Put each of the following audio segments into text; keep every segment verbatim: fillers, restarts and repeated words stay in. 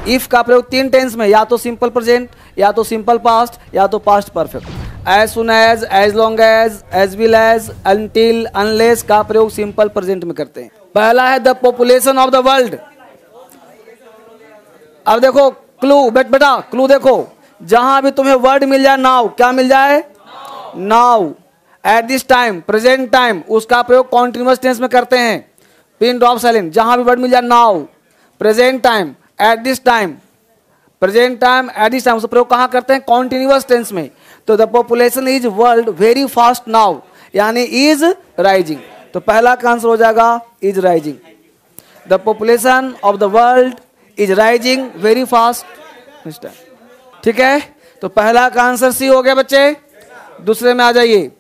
If का प्रयोग तीन टेंस में, या तो सिंपल प्रेजेंट, या तो सिंपल पास्ट, या तो past perfect. As soon as, as long as, as well as, until, unless का प्रयोग सिंपल प्रेजेंट में करते हैं। पहला है the population of the world. अब देखो क्लू, बेट बेटा क्लू देखो, जहां भी तुम्हें वर्ड मिल जाए नाउ, क्या मिल जाए? Now. At this time, present time, उसका प्रयोग कॉन्टिन्यूअस टेंस में करते हैं। पिन ड्रॉप साइलेंट, जहां भी वर्ड मिल जाए now, present time, at this time, present time, at this time, उसका प्रयोग कहां करते हैं? कॉन्टिन्यूअस टेंस में। तो the population is world very fast now, यानी इज राइजिंग। तो पहला का आंसर हो जाएगा is rising. The population of the world is rising very fast. ठीक है, तो पहला का आंसर सी हो गया बच्चे। दूसरे में आ जाइए।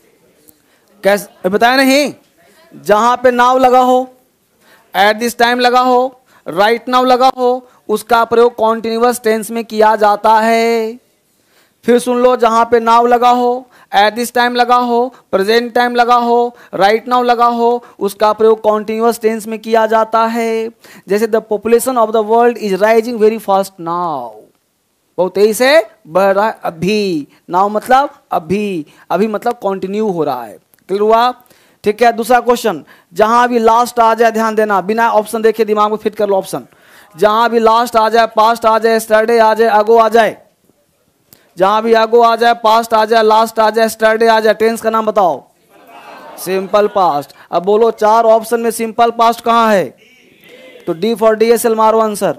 कैसे बताया नहीं? जहां पे नाउ लगा हो, एट दिस टाइम लगा हो, राइट नाउ लगा हो, उसका प्रयोग कॉन्टिन्यूअस टेंस में किया जाता है। फिर सुन लो, जहां पे नाउ लगा हो, एट दिस टाइम लगा हो, प्रेजेंट टाइम लगा हो, राइट नाउ लगा हो, उसका प्रयोग कॉन्टिन्यूअस टेंस में किया जाता है। जैसे the population of the world is rising very fast now, बहुत तेजी से बढ़ रहा है अभी। नाउ मतलब अभी, अभी मतलब कंटिन्यू हो रहा है। क्लियर हुआ? ठीक है। दूसरा क्वेश्चन, जहां भी लास्ट आ जाए, ध्यान देना, बिना ऑप्शन देखे दिमाग में फिट कर लो ऑप्शन। जहां भी लास्ट आ जाए, पास्ट आ जाए, स्टरडे आ जाए, अगो आ जाए, जहां भी अगो आ जाए, पास्ट आ जाए, लास्ट आ जाए, स्टरडे आ जाए, टेंस का नाम बताओ। Simple past. अब बोलो चार ऑप्शन में सिंपल पास्ट कहां है? तो डी फॉर डीएसएल मारो आंसर।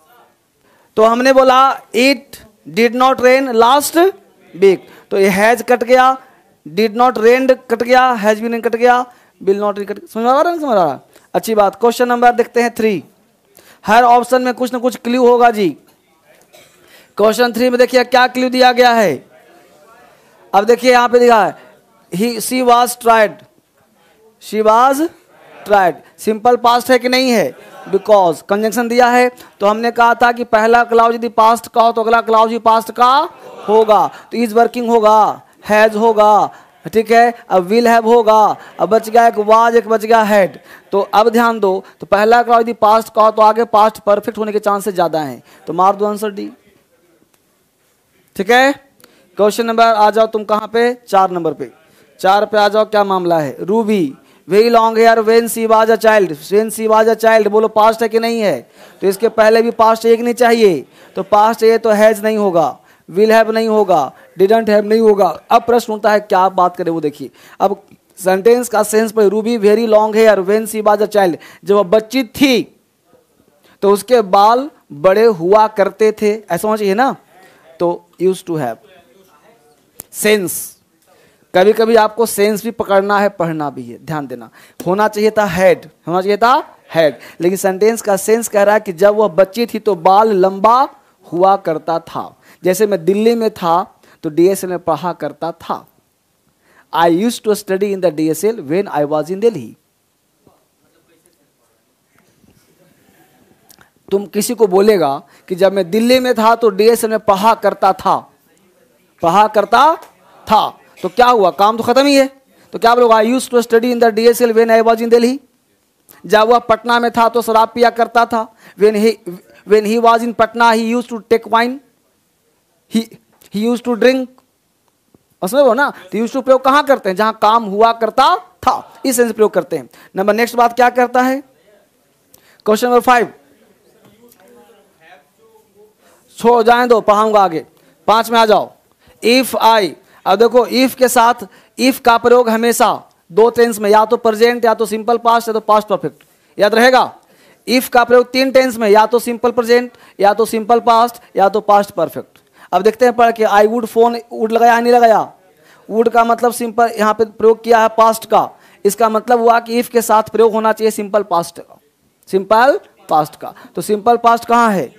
तो हमने बोला it did not rain last week, तो ये हैज कट गया, डिड नॉट रेन कट गया, हैज बीन कट गया, विल नॉट कट गया। समझ आ रहा है? समझ आ रहा? अच्छी बात। क्वेश्चन नंबर देखते हैं थ्री। हर ऑप्शन में कुछ ना कुछ क्लू होगा जी। क्वेश्चन थ्री में देखिए क्या क्लू दिया गया है। अब देखिए यहां पे दिखा है ही she was tried, she was tried, simple past है कि नहीं है? बिकॉज कंजंक्शन दिया है, तो हमने कहा था कि पहला क्लाउज यदि पास्ट का हो तो अगला क्लाउज भी पास्ट का होगा। तो इज वर्किंग होगा, हैज होगा, ठीक है। अब विल हैव होगा, अब बच गया एक वाज, एक बच गया हैड। तो अब ध्यान दो, तो पहला क्लाउज यदि पास्ट का हो तो आगे पास्ट परफेक्ट होने के चांसेस ज्यादा हैं, तो मार दो आंसर डी। ठीक है। क्वेश्चन नंबर आ जाओ तुम कहां पे? चार नंबर पे। चार पे आ जाओ, क्या मामला है? Ruby very long hair when she was a child, when she was a child, बोलो पास्ट है कि नहीं है? तो इसके पहले भी पास्ट एक नहीं चाहिए, तो पास्ट चाहिए तो हैज नहीं होगा, विल हैव नहीं होगा, डिडंट हैव नहीं होगा। अब प्रश्न उठता है क्या बात करें वो देखिए। अब सेंटेंस का सेंस पर, Ruby very long hair when she was a child, जब वह बच्ची थी तो उसके बाल बड़े हुआ करते थे, ऐसा होना चाहिए ना। तो यूज्ड टू हैव। सेंस, कभी कभी आपको सेंस भी पकड़ना है, पढ़ना भी है, ध्यान देना। होना चाहिए था हैड, होना चाहिए था हैड, लेकिन सेंटेंस का सेंस कह रहा है कि जब वह बच्ची थी तो बाल लंबा हुआ करता था। जैसे मैं दिल्ली में था तो डीएसएल में पढ़ा करता था। I used to study in the DSL when I was in Delhi. तुम किसी को बोलेगा कि जब मैं दिल्ली में था तो डीएसएल में पढ़ा करता था, पढ़ा करता था, तो क्या हुआ? काम तो खत्म ही है। तो क्या बोलोगे? I used to study in the DSL when I was in Delhi. जब वह पटना में था तो शराब पिया करता था। When he when he was in Patna he used to take wine, he he used to drink. समझ लो ना। तो यूज्ड टू प्रयोग कहां करते हैं? जहां काम हुआ करता था, इस सेंस प्रयोग करते हैं। नंबर नेक्स्ट बात क्या करता है? क्वेश्चन नंबर फाइव छोड़ जाए दो, पढ़ाऊंगा आगे। पांच में आ जाओ। इफ आई, अब देखो इफ के साथ इफ का प्रयोग हमेशा दो टेंस में, या तो प्रेजेंट, या तो सिंपल पास्ट, या तो पास्ट परफेक्ट, याद रहेगा। इफ का प्रयोग तीन टेंस में, या तो सिंपल प्रेजेंट, या तो सिंपल पास्ट, या तो पास्ट परफेक्ट। अब देखते हैं पढ़ के। आई वुड फोन, वुड लगाया नहीं लगाया? वुड का मतलब सिंपल, यहाँ पे प्रयोग किया है पास्ट का, इसका मतलब हुआ कि इफ के साथ प्रयोग होना चाहिए सिंपल पास्ट का, सिंपल पास्ट का। तो सिंपल पास्ट कहां है?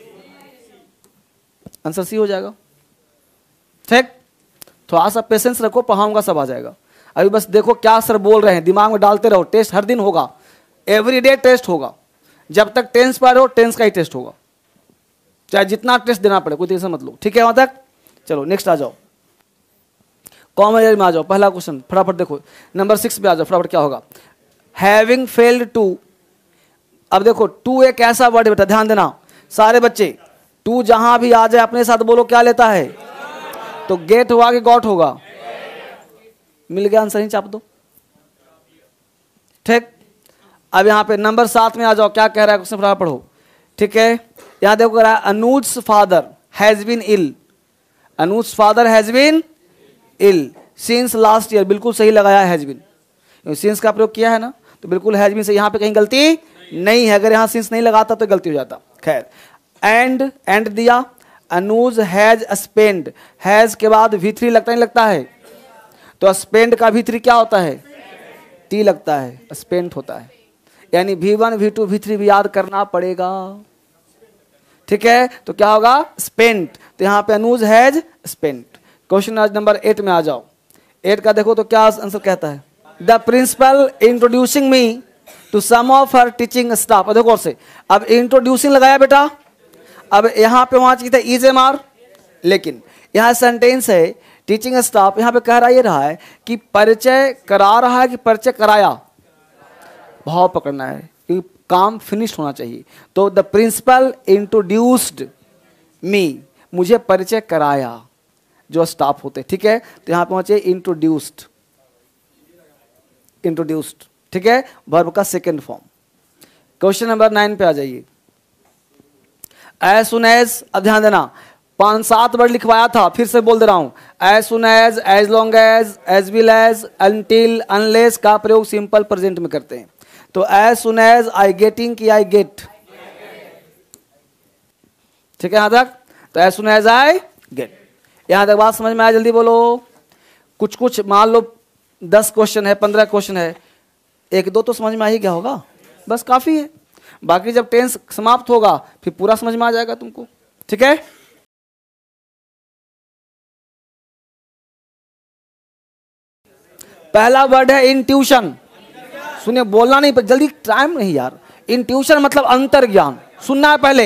आंसर सी हो जाएगा। ठीक, थोड़ा सा पेशेंस रखो, पढ़ाऊंगा सब आ जाएगा। अभी बस देखो क्या सर बोल रहे हैं, दिमाग में डालते रहो। टेस्ट हर दिन होगा, एवरीडे टेस्ट होगा। जब तक टेंस पर हो टेंस का ही टेस्ट होगा, चाहे जितना टेस्ट देना पड़े, कोई टेंशन मत लो। ठीक है वहां तक? चलो नेक्स्ट आ जाओ, कॉमन एरिया में आ जाओ। पहला क्वेश्चन फटाफट देखो, नंबर सिक्स पे आ जाओ फटाफट। क्या होगा? Having failed to. अब देखो टू एक ऐसा वर्ड है बेटा, ध्यान देना। सारे बच्चे, टू जहां भी आ जाए अपने साथ बोलो क्या लेता है। तो गेट हुआ कि गॉट होगा? मिल गया आंसर, ही चाप दो। ठीक, अब यहां पे नंबर सात में आ जाओ, क्या कह रहा है क्वेश्चन फटाफट पढ़ो। ठीक है, यहां देखो कह रहा है Anuj father has been ill, Anuj father has been ill since last year, बिल्कुल सही लगाया हैज बीन, सिंस का प्रयोग किया है ना, तो बिल्कुल हैज बीन से यहां पे कहीं गलती नहीं है, अगर यहां सिंस नहीं लगाता तो गलती हो जाता। खैर, एंड एंड दिया, अनुज हैज स्पेंड, हैज के बाद वी थ्री लगता नहीं लगता है, तो स्पेंड का वी थ्री क्या होता है? टी लगता है, स्पेंट होता है, यानी V one V two V three भी याद करना पड़ेगा। ठीक है, तो क्या होगा? स्पेंट, तो यहां पे अनुज हैज स्पेंट। क्वेश्चन आज नंबर एट में आ जाओ। एट का देखो तो क्या आंसर कहता है, the principal introducing me to some of her teaching staff. देखो और से, अब इंट्रोड्यूसिंग लगाया बेटा, अब यहां पे वहां चाहिए था इज एम आर, लेकिन यहां सेंटेंस है टीचिंग स्टाफ, यहां पे कह रहा ये रहा है कि परिचय करा रहा है कि परिचय कराया, भाव पकड़ना है कि काम फिनिश होना चाहिए। तो द प्रिंसिपल इंट्रोड्यूस्ड मी, मुझे परिचय कराया, जो स्टाफ होते। ठीक है, तो यहां पहुंचे इंट्रोड्यूस्ड, इंट्रोड्यूस्ड। ठीक है, वर्ब का second form. Question number nine पे आ जाइए। एज सुन एज, अब ध्यान देना, पांच सात वर्ड लिखवाया था, फिर से बोल दे रहा हूं, as soon as, as long as, as well as, until, unless का प्रयोग सिंपल प्रेजेंट में करते हैं। तो as soon as I getting की आई गेट। ठीक है यहां तक, तो as soon as I get. यहां तक बात समझ में आया? जल्दी बोलो। कुछ कुछ मान लो दस क्वेश्चन है, पंद्रह क्वेश्चन है, एक दो तो समझ में आ ही गया होगा, बस काफी है। बाकी जब टेंस समाप्त होगा फिर पूरा समझ में आ जाएगा तुमको। ठीक है, पहला वर्ड है इंट्यूशन। सुनिए, बोलना नहीं, जल्दी, टाइम नहीं यार। इंट्यूशन मतलब अंतर ज्ञान, सुनना है पहले।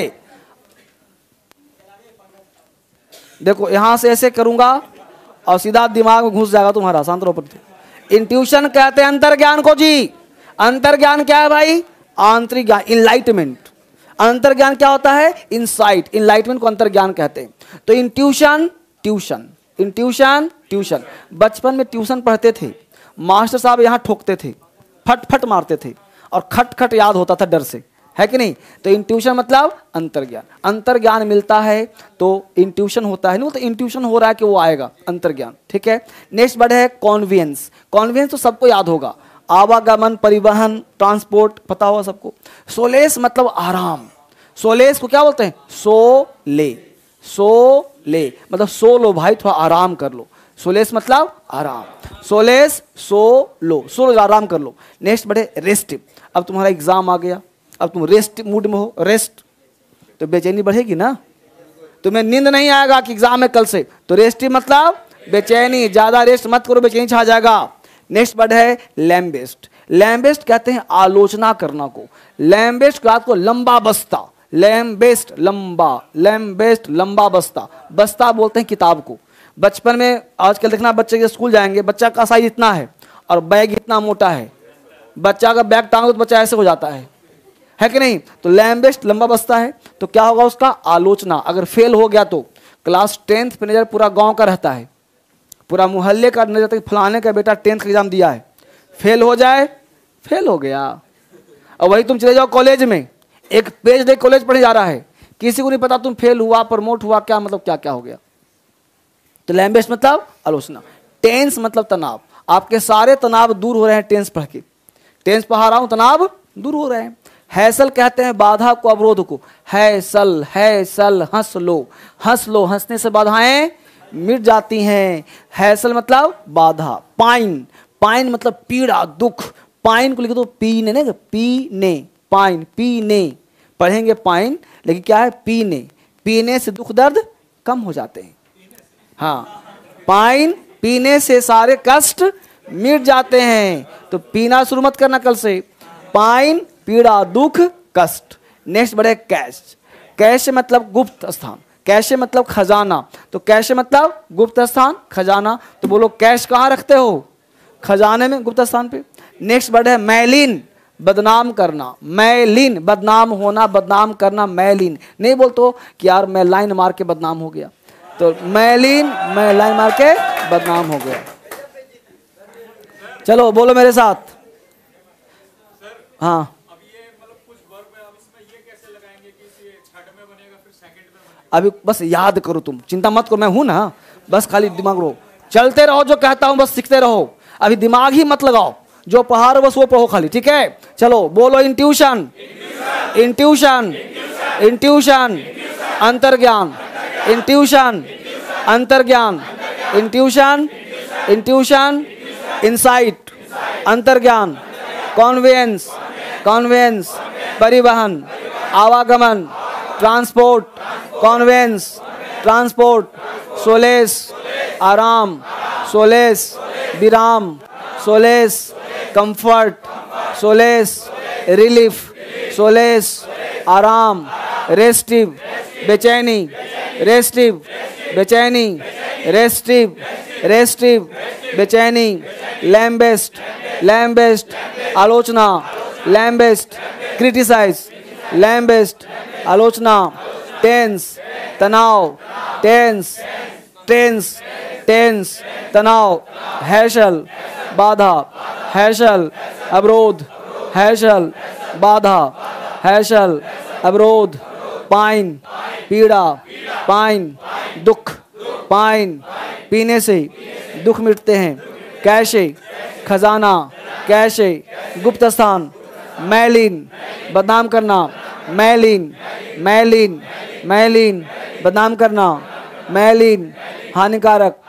देखो यहां से ऐसे करूंगा और सीधा दिमाग में घुस जाएगा तुम्हारा, शांत रहो। इंट्यूशन कहते हैं अंतर ज्ञान को जी। अंतर ज्ञान क्या है भाई? आंतरिक ज्ञान, इनलाइटमेंट। अंतर ज्ञान क्या होता है? इनसाइट। इनलाइटमेंट को अंतर ज्ञान कहते हैं। तो इंट्यूशन ट्यूशन, इंट्यूशन ट्यूशन। बचपन में ट्यूशन पढ़ते थे, मास्टर साहब यहां ठोकते थे, फट फट मारते थे और खट खट याद होता था डर से, है कि नहीं? तो इंट्यूशन मतलब अंतर ज्ञान। अंतर ज्ञान मिलता है तो इंट्यूशन होता है, नहीं तो इंट्यूशन हो रहा है कि वो आएगा, अंतर ज्ञान। ठीक है, नेक्स्ट वर्ड है कॉन्वियंस। कॉन्वियंस तो सबको याद होगा, आवागमन, परिवहन, ट्रांसपोर्ट, पता होगा सबको। सोलेस मतलब आराम। सोलेस को क्या बोलते हैं? सो ले, सो ले मतलब सो लो भाई, थोड़ा आराम कर लो। सोलेस मतलब आराम, सोलेस सो लो, सो लो आराम कर लो। नेक्स्ट बढ़े रेस्ट। अब तुम्हारा एग्जाम आ गया, अब तुम रेस्ट मूड में हो, रेस्ट, तो बेचैनी बढ़ेगी ना, तुम्हें नींद नहीं आएगा कि एग्जाम है कल से, तो रेस्ट मतलब बेचैनी, ज्यादा रेस्ट मत करो, बेचैनी छा जाएगा। नेक्स्ट वर्ड है लैम्बेस्ट। लैम्बेस्ट कहते हैं आलोचना करना को। लैम्बेस्ट रात को लंबा बस्ता, लैम्बेस्ट लंबा, लैम्बेस्ट लंबा बस्ता। बस्ता बोलते हैं किताब को। बचपन में आजकल देखना बच्चे के स्कूल जाएंगे, बच्चा का साइज इतना है और बैग इतना मोटा है, बच्चा का बैग टांगो तो बच्चा ऐसे हो जाता है, है कि नहीं? तो लैम्बेस्ट लंबा बस्ता है, तो क्या होगा उसका? आलोचना। अगर फेल हो गया तो क्लास टेंथ पे नजर पूरा गांव का रहता है, पूरा मोहल्ले का नजर तक, फलाने का बेटा टेंथ का एग्जाम दिया है, फेल हो जाए, फेल हो गया। और वही तुम चले जाओ कॉलेज में, एक पेज देख कॉलेज पढ़ने जा रहा है, किसी को नहीं पता तुम फेल हुआ, प्रमोट हुआ, क्या मतलब क्या क्या हो गया। तो लैम्बेस्ट मतलब आलोचना। टेंस मतलब तनाव, आपके सारे तनाव दूर हो रहे हैं टेंस पढ़ के। टेंस पढ़ा रहा हूं, तनाव दूर हो रहे हैं। हैसल कहते हैं बाधा को, अवरोध को। हैसल, हैसल, हंस लो, हंस लो, हंसने से बाधाएं मिट जाती हैं। हैसल मतलब बाधा। पाइन, पाइन मतलब पीड़ा, दुख। पाइन को लिख दो पीने, नहीं पीने, पाइन, पीने पढ़ेंगे पाइन, लेकिन क्या है? पीने। पीने से दुख दर्द कम हो जाते हैं। हाँ, पाइन, पीने से सारे कष्ट मिट जाते हैं। तो पीना शुरू मत करना कल से। पाइन, पीड़ा, दुख, कष्ट। नेक्स्ट बढ़े कैश। कैश मतलब गुप्त स्थान, कैश मतलब खजाना। तो कैश मतलब गुप्त स्थान, खजाना। तो बोलो कैश कहाँ रखते हो? खजाने में, गुप्त स्थान पे। नेक्स्ट वर्ड है मैलिन। बदनाम करना, मैलिन, बदनाम होना, बदनाम करना, मैलिन। नहीं बोलते कि यार मैं लाइन मार के बदनाम हो गया, तो मैलिन, मैं लाइन मार के बदनाम हो गया। चलो बोलो मेरे साथ। हाँ, अभी बस याद करो, तुम चिंता मत करो, मैं हूं ना, बस खाली दिमाग रो, चलते रहो, जो कहता हूं बस सीखते रहो, अभी दिमाग ही मत लगाओ, जो पढ़ा रहे बस वो पढ़ो खाली, ठीक है। चलो बोलो, इंट्यूशन, इंट्यूशन, इंट्यूशन, अंतर्ज्ञान, इंट्यूशन, अंतर्ज्ञान, इंट्यूशन, इंट्यूशन, इंसाइट, अंतर्ज्ञान, कॉन्वेंस, कॉन्वेंस, परिवहन, आवागमन, ट्रांसपोर्ट, कॉन्वेंस, ट्रांसपोर्ट, सोलेस, आराम, सोलेस, विराम, solace, comfort, solace, relief, solace, आराम, रेस्टिव, बेचैनी, रेस्टिव, बेचैनी, रेस्टिव, रेस्टिव, बेचैनी, लैम्बेस्ट, लैम्बेस्ट, आलोचना, लैम्बेस्ट, क्रिटिसाइज, लैम्बेस्ट, आलोचना, टेंस, तनाव, टेंस, टेंस, टेंस, तनाव, हैशल, बाधा, हैशल, अवरोध, हैशल, बाधा, हैशल, अवरोध, पाइन, पीड़ा, पाइन, दुख, पाइन, पीने से दुख मिटते हैं, कैशे, खजाना, कैशे, गुप्त स्थान, मैलिन, बदनाम करना, मैलिन, मैलिन, मैलिन, बदनाम करना, मैलिन, हानिकारक,